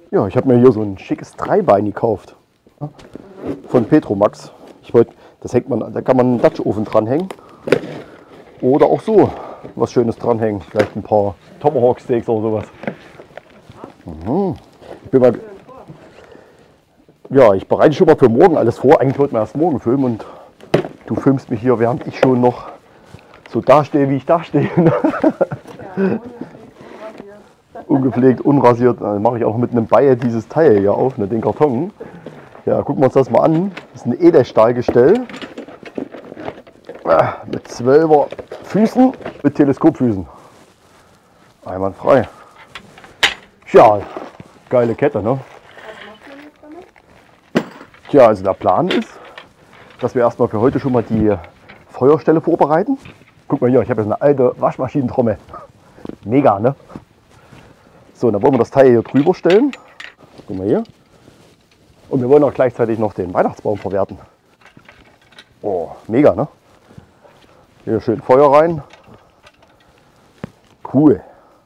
Ja, ich habe mir hier so ein schickes Dreibein gekauft. Ja, von Petromax. Ich wollte, das hängt man, da kann man einen Dutch-Ofen dranhängen. Oder auch so was Schönes dranhängen. Vielleicht ein paar Tomahawk Steaks oder sowas. Ich bin mal, ja, ich bereite schon mal für morgen alles vor. Eigentlich wollten wir erst morgen filmen und du filmst mich hier, während ich schon noch so dastehe, wie ich dastehe. Ungepflegt, unrasiert. Dann mache ich auch mit einem Bayer dieses Teil hier auf, den Karton. Ja, gucken wir uns das mal an. Das ist ein Edelstahlgestell mit 12er Füßen, mit Teleskopfüßen. Einwandfrei. Ja, geile Kette, ne? Tja, also der Plan ist, dass wir erstmal für heute schon mal die Feuerstelle vorbereiten. Guck mal hier, ich habe jetzt eine alte Waschmaschinentrommel. Mega, ne? So, dann wollen wir das Teil hier drüber stellen. Guck mal hier. Und wir wollen auch gleichzeitig noch den Weihnachtsbaum verwerten. Oh, mega, ne? Hier schön Feuer rein. Cool.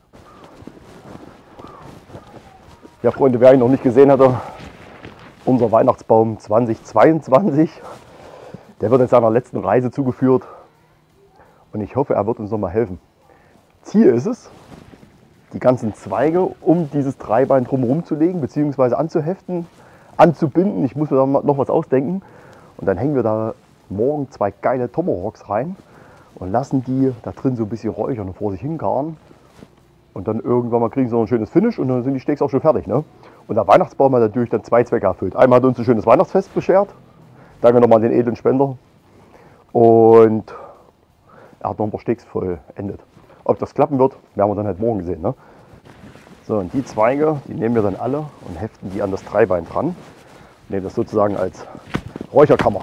Ja, Freunde, wer ihn noch nicht gesehen hatte, unser Weihnachtsbaum 2022, der wird jetzt seiner letzten Reise zugeführt. Und ich hoffe, er wird uns noch mal helfen. Ziel ist es, die ganzen Zweige um dieses Dreibein drumherum zu legen, beziehungsweise anzuheften, anzubinden. Ich muss mir da noch was ausdenken. Und dann hängen wir da morgen 2 geile Tomahawks rein und lassen die da drin so ein bisschen räuchern und vor sich hingaren. Und dann irgendwann mal kriegen sie noch ein schönes Finish und dann sind die Steaks auch schon fertig. Ne? Und der Weihnachtsbaum hat natürlich dann 2 Zwecke erfüllt. Einmal hat uns ein schönes Weihnachtsfest beschert. Danke nochmal an den edlen Spender. Und er hat noch ein paar Steaks vollendet. Ob das klappen wird, werden wir dann halt morgen sehen. Ne? So, und die Zweige, die nehmen wir dann alle und heften die an das Dreibein dran. Nehmen das sozusagen als Räucherkammer.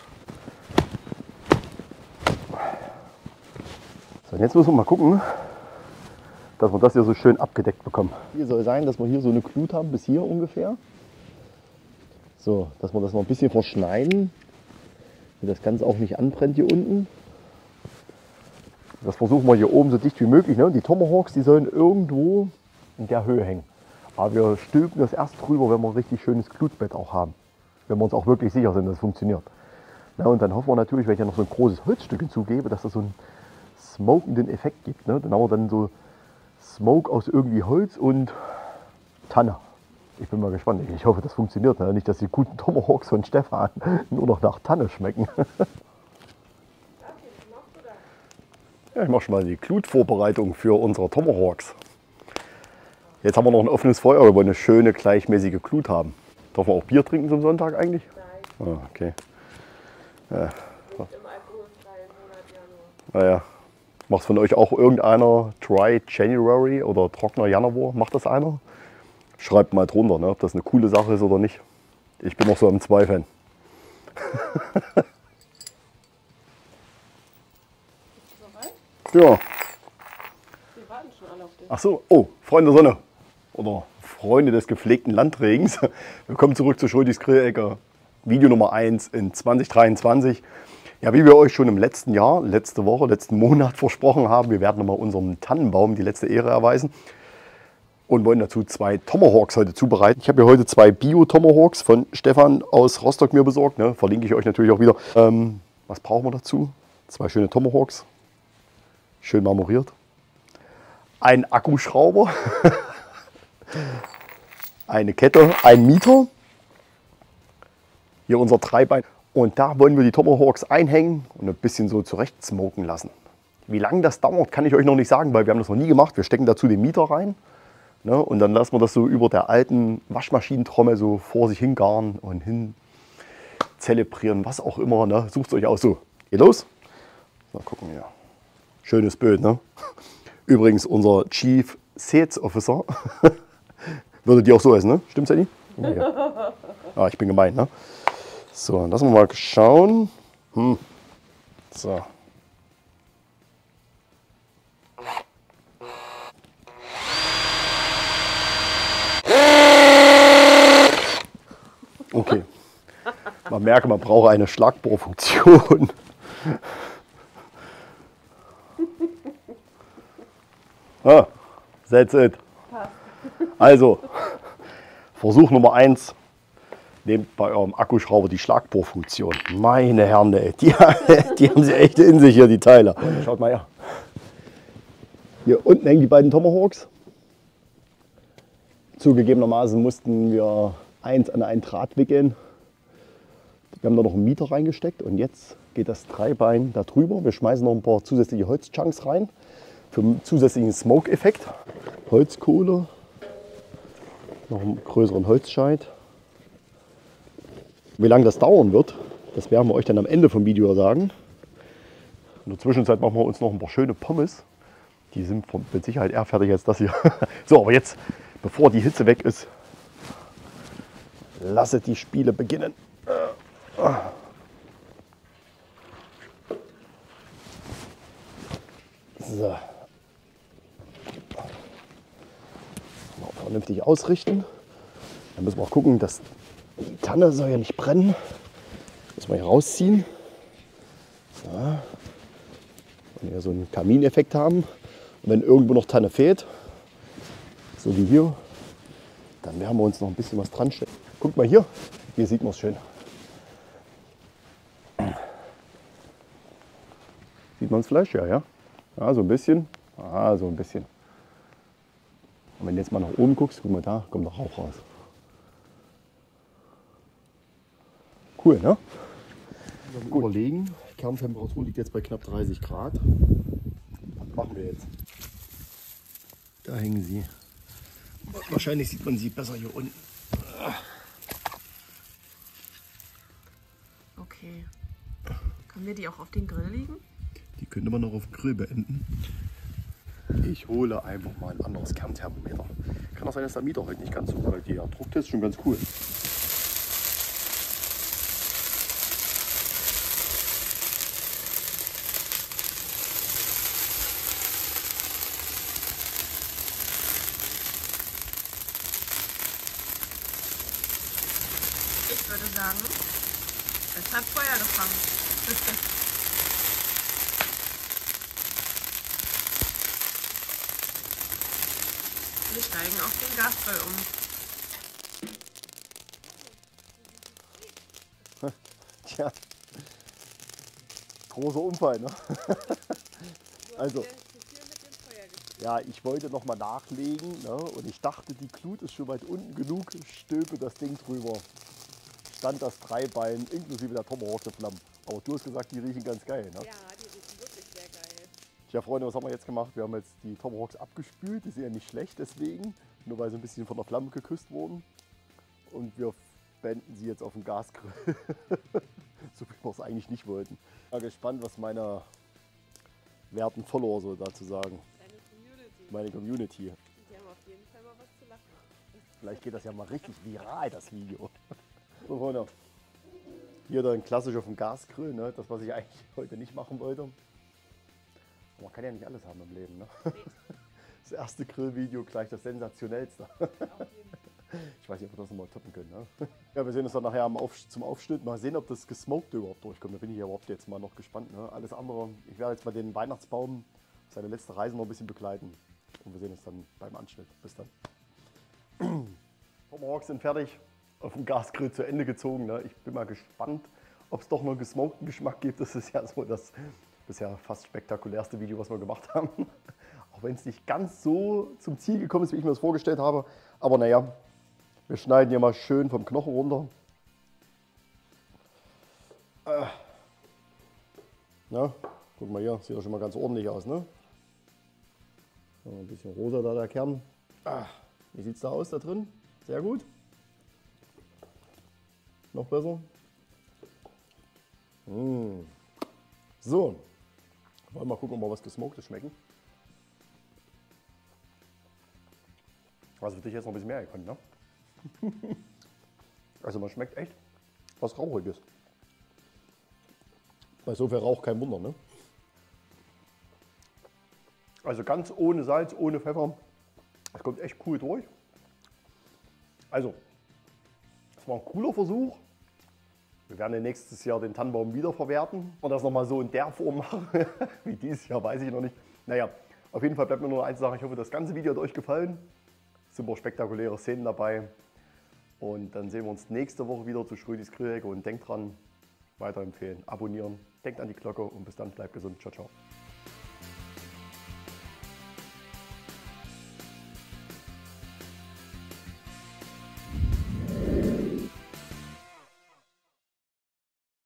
So, und jetzt müssen wir mal gucken, dass wir das hier so schön abgedeckt bekommen. Hier soll sein, dass wir hier so eine Glut haben, bis hier ungefähr. So, dass wir das noch ein bisschen verschneiden, damit das Ganze auch nicht anbrennt hier unten. Das versuchen wir hier oben so dicht wie möglich. Ne? Die Tomahawks, die sollen irgendwo in der Höhe hängen. Aber wir stülpen das erst drüber, wenn wir ein richtig schönes Glutbett auch haben. Wenn wir uns auch wirklich sicher sind, dass es funktioniert. Na, und dann hoffen wir natürlich, wenn ich ja noch so ein großes Holzstück hinzugebe, dass das so einen smokenden Effekt gibt. Ne? Dann haben wir dann so Smoke aus irgendwie Holz und Tanne. Ich bin mal gespannt. Ich hoffe, das funktioniert. Ne? Nicht, dass die guten Tomahawks von Stefan nur noch nach Tanne schmecken. Ja, ich mache schon mal die Glutvorbereitung für unsere Tomahawks. Jetzt haben wir noch ein offenes Feuer. Wir wollen eine schöne, gleichmäßige Glut haben. Darf man auch Bier trinken zum Sonntag eigentlich? Nein. Ah, okay. Ja. Nicht im alkoholfreien Monat Januar. Naja. Macht von euch auch irgendeiner Dry January oder trockener Januar? Macht das einer? Schreibt mal drunter, ne, ob das eine coole Sache ist oder nicht. Ich bin noch so am Zweifeln. Ja. Wir warten schon alle auf dich. Ach so, oh, Freunde der Sonne oder Freunde des gepflegten Landregens. Willkommen zurück zur Schultis Grillecke. Video Nummer 1 in 2023. Ja, wie wir euch schon im letzten Jahr, letzte Woche, letzten Monat versprochen haben, wir werden nochmal unserem Tannenbaum die letzte Ehre erweisen und wollen dazu 2 Tomahawks heute zubereiten. Ich habe hier heute 2 Bio-Tomahawks von Stefan aus Rostock mir besorgt. Ne? Verlinke ich euch natürlich auch wieder. Was brauchen wir dazu? 2 schöne Tomahawks, schön marmoriert. Ein Akkuschrauber, eine Kette, ein Mieter. Hier unser Dreibein. Und da wollen wir die Tomahawks einhängen und ein bisschen so zurecht smoken lassen. Wie lange das dauert, kann ich euch noch nicht sagen, weil wir haben das noch nie gemacht. Wir stecken dazu den Mieter rein, ne, und dann lassen wir das so über der alten Waschmaschinentrommel so vor sich hingaren und hin zelebrieren, was auch immer. Ne. Sucht es euch aus. So, geht los. Mal gucken hier. Schönes Bild, ne? Übrigens unser Chief Sales Officer. Würde die auch so essen, ne? Stimmt's, Eddie? Ja. Ah, ich bin gemein, ne? So, lassen wir mal schauen. So. Okay. Man merke, man braucht eine Schlagbohrfunktion. Ah, that's it. Also, Versuch Nummer 1. Nehmt bei eurem Akkuschrauber die Schlagbohrfunktion. Meine Herren, ey, die haben sie echt in sich hier, die Teile. Schaut mal her. Hier unten hängen die beiden Tomahawks. Zugegebenermaßen mussten wir eins an einen Draht wickeln. Wir haben da noch einen Mieter reingesteckt und jetzt geht das Dreibein da drüber. Wir schmeißen noch ein paar zusätzliche Holzchunks rein für einen zusätzlichen Smoke-Effekt. Holzkohle, noch einen größeren Holzscheit. Wie lange das dauern wird, das werden wir euch dann am Ende vom Video sagen. In der Zwischenzeit machen wir uns noch ein paar schöne Pommes. Die sind mit Sicherheit eher fertig als das hier. So, aber jetzt, bevor die Hitze weg ist, lasset die Spiele beginnen. So. Mal vernünftig ausrichten. Dann müssen wir auch gucken, dass die Tanne soll ja nicht brennen. Müssen wir hier rausziehen. So. Wenn wir so einen Kamineffekt haben. Und wenn irgendwo noch Tanne fehlt, so wie hier, dann werden wir uns noch ein bisschen was dran stellen. Guckt mal hier, hier sieht man es schön. Sieht man das Fleisch? Ja, ja. Ja, so ein bisschen. Ah, so ein bisschen. Und wenn du jetzt mal nach oben guckst, guck mal, da kommt noch Rauch raus. Cool, ne? Gut. Überlegen, Kerntemperatur liegt jetzt bei knapp 30 Grad. Was machen wir jetzt? Da hängen sie. Wahrscheinlich sieht man sie besser hier unten. Okay. Können wir die auch auf den Grill legen? Die könnte man noch auf dem Grill beenden. Ich hole einfach mal ein anderes Kernthermometer. Kann auch sein, dass der Mieter heute nicht ganz so, weil der Drucktest ist schon ganz cool. Ich würde sagen, es hat Feuer gefangen. Wir steigen auf den Gasgrill um. Tja, großer Unfall, ne? Also, ja, ich wollte noch mal nachlegen, ne? Und ich dachte, die Glut ist schon weit unten genug, stülpe das Ding drüber. Stand das Dreibein inklusive der Tomahawk der Flammen. Aber du hast gesagt, die riechen ganz geil, ne? Ja, die riechen wirklich sehr geil. Tja, Freunde, was haben wir jetzt gemacht? Wir haben jetzt die Tomahawks abgespült. Die sind ja nicht schlecht deswegen, nur weil sie ein bisschen von der Flamme geküsst wurden. Und wir beenden sie jetzt auf dem Gasgrill. So wie wir es eigentlich nicht wollten. Ich bin gespannt, was meine werten Follower so dazu sagen. Deine Community. Meine Community. Die haben auf jeden Fall mal was zu lachen. Vielleicht geht das ja mal richtig viral, das Video. So, Freunde. Hier dann klassisch auf dem Gasgrill, ne? Das, was ich eigentlich heute nicht machen wollte. Aber man kann ja nicht alles haben im Leben. Ne? Das erste Grillvideo gleich das sensationellste. Ich weiß nicht, ob wir das nochmal toppen können. Ne? Ja, wir sehen uns dann nachher zum Aufschnitt. Mal sehen, ob das Gesmokte überhaupt durchkommt. Da bin ich überhaupt jetzt mal noch gespannt. Ne? Alles andere, ich werde jetzt mal den Weihnachtsbaum, seine letzte Reise noch ein bisschen begleiten. Und wir sehen uns dann beim Anschnitt. Bis dann. Tomahawks sind fertig. Auf dem Gasgrill zu Ende gezogen. Ne? Ich bin mal gespannt, ob es doch noch einen gesmokten Geschmack gibt. Das ist ja so das bisher fast spektakulärste Video, was wir gemacht haben. Auch wenn es nicht ganz so zum Ziel gekommen ist, wie ich mir das vorgestellt habe. Aber naja, wir schneiden hier mal schön vom Knochen runter. Na, guck mal hier, sieht doch schon mal ganz ordentlich aus, ne? Ein bisschen rosa da der Kern. Wie sieht es da aus da drin? Sehr gut. Noch besser. So, wollen wir mal gucken, ob wir was Gesmoktes schmecken. Also für dich jetzt noch ein bisschen mehr gekonnt, ne? Also man schmeckt echt was Rauchiges. Bei so viel Rauch kein Wunder, ne? Also ganz ohne Salz, ohne Pfeffer. Es kommt echt cool durch. Also, das war ein cooler Versuch. Wir werden nächstes Jahr den Tannenbaum wiederverwerten und das nochmal so in der Form machen. Wie dieses Jahr, weiß ich noch nicht. Naja, auf jeden Fall bleibt mir nur eins sagen. Ich hoffe, das ganze Video hat euch gefallen. Super spektakuläre Szenen dabei. Und dann sehen wir uns nächste Woche wieder zu Schrödis Grillhecke und denkt dran, weiterempfehlen, abonnieren, denkt an die Glocke und bis dann, bleibt gesund. Ciao, ciao.